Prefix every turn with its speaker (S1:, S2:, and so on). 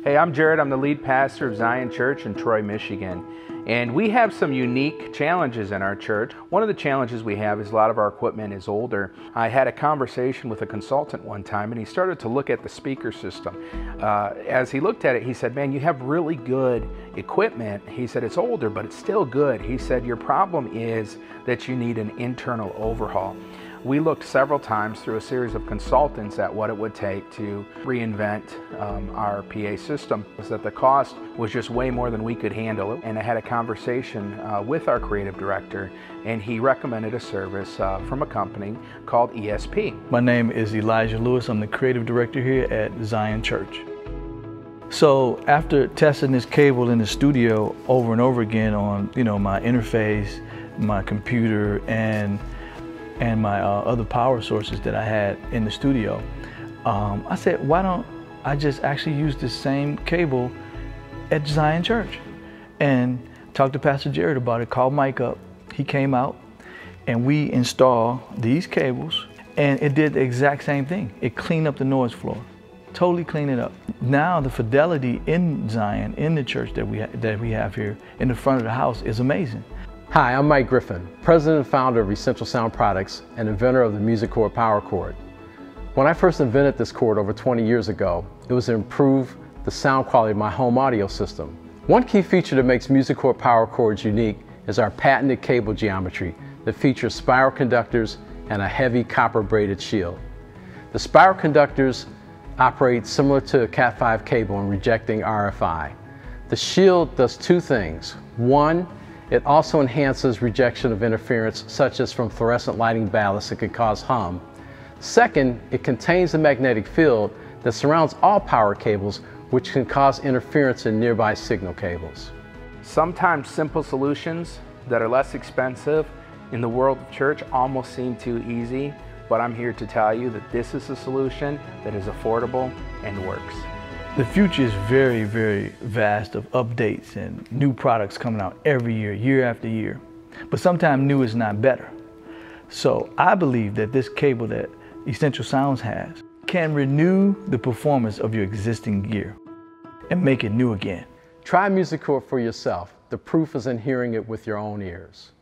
S1: Hey, I'm Jared. I'm the lead pastor of Zion Church in Troy, Michigan. And we have some unique challenges in our church. One of the challenges we have is a lot of our equipment is older. I had a conversation with a consultant one time, and he started to look at the speaker system. As he looked at it, he said, man, you have really good equipment. He said, it's older, but it's still good. He said, your problem is that you need an internal overhaul. We looked several times through a series of consultants at what it would take to reinvent our PA system. That the cost was just way more than we could handle. And I had a conversation with our creative director, and he recommended a service from a company called ESP.
S2: My name is Elijah Lewis. I'm the creative director here at Zion Church. So after testing this cable in the studio over and over again on my interface, my computer, and my other power sources that I had in the studio, I said, why don't I just actually use this same cable at Zion Church? And talked to Pastor Jared about it, called Mike up. He came out and we installed these cables, and it did the exact same thing. It cleaned up the noise floor, totally cleaned it up. Now the fidelity in Zion, in the church that we have here in the front of the house, is amazing.
S3: Hi, I'm Mike Griffin, president and founder of Essential Sound Products and inventor of the MusicCord power cord. When I first invented this cord over 20 years ago, it was to improve the sound quality of my home audio system. One key feature that makes MusicCord power cords unique is our patented cable geometry that features spiral conductors and a heavy copper braided shield. The spiral conductors operate similar to a Cat5 cable in rejecting RFI. The shield does two things. One, it also enhances rejection of interference, such as from fluorescent lighting ballasts that could cause hum. Second, it contains a magnetic field that surrounds all power cables, which can cause interference in nearby signal cables.
S1: Sometimes simple solutions that are less expensive in the world of church almost seem too easy, but I'm here to tell you that this is a solution that is affordable and works.
S2: The future is very, very vast of updates and new products coming out every year, year after year. But sometimes new is not better. So I believe that this cable that Essential Sounds has can renew the performance of your existing gear and make it new again.
S3: Try MusicCord for yourself. The proof is in hearing it with your own ears.